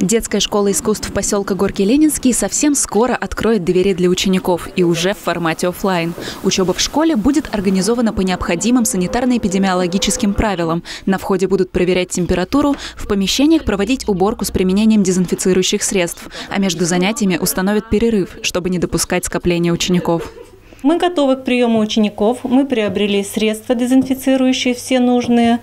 Детская школа искусств поселка Горький-Ленинский совсем скоро откроет двери для учеников и уже в формате офлайн. Учеба в школе будет организована по необходимым санитарно-эпидемиологическим правилам. На входе будут проверять температуру, в помещениях проводить уборку с применением дезинфицирующих средств, а между занятиями установят перерыв, чтобы не допускать скопления учеников. Мы готовы к приему учеников. Мы приобрели средства дезинфицирующие, все нужные,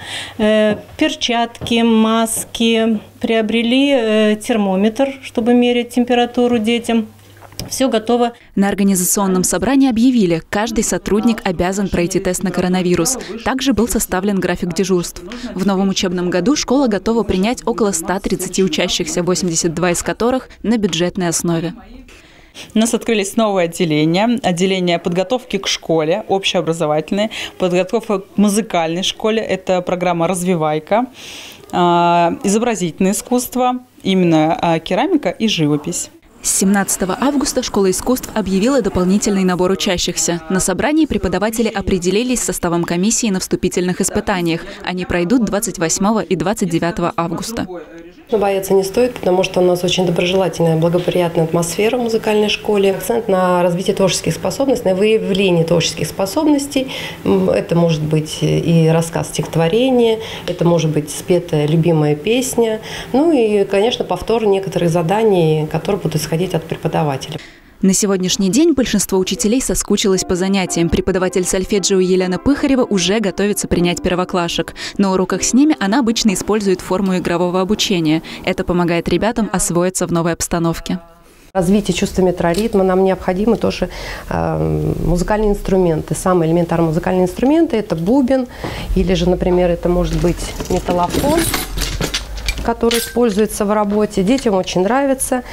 перчатки, маски, приобрели термометр, чтобы мерять температуру детям. Все готово. На организационном собрании объявили, каждый сотрудник обязан пройти тест на коронавирус. Также был составлен график дежурств. В новом учебном году школа готова принять около 130 учащихся, 82 из которых на бюджетной основе. У нас открылись новые отделения подготовки к школе, общеобразовательной, подготовка к музыкальной школе, это программа «Развивайка», изобразительное искусство, именно керамика и живопись. С 17 августа Школа искусств объявила дополнительный набор учащихся. На собрании преподаватели определились с составом комиссии на вступительных испытаниях. Они пройдут 28 и 29 августа. Бояться не стоит, потому что у нас очень доброжелательная, благоприятная атмосфера в музыкальной школе. Акцент на развитие творческих способностей, на выявление творческих способностей. Это может быть и рассказ стихотворения, это может быть спетая любимая песня. Ну и, конечно, повтор некоторых заданий, которые будут исходить от преподавателя. На сегодняшний день большинство учителей соскучилось по занятиям. Преподаватель сольфеджио Елена Пыхарева уже готовится принять первоклашек. На уроках с ними она обычно использует форму игрового обучения. Это помогает ребятам освоиться в новой обстановке. Развитие чувства метроритма нам необходимы тоже музыкальные инструменты. Самые элементарные музыкальные инструменты – это бубен, или же, например, это может быть металлофон, который используется в работе. Детям очень нравится,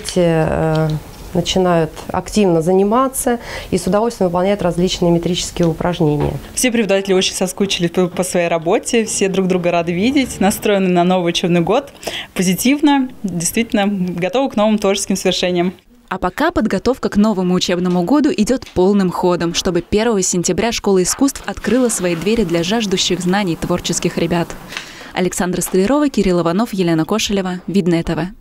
дети начинают активно заниматься и с удовольствием выполняют различные метрические упражнения. Все преподаватели очень соскучились по своей работе, все друг друга рады видеть, настроены на новый учебный год, позитивно, действительно готовы к новым творческим свершениям. А пока подготовка к новому учебному году идет полным ходом, чтобы 1 сентября Школа искусств открыла свои двери для жаждущих знаний творческих ребят. Александра Столярова, Кирилл Иванов, Елена Кошелева. Видное ТВ.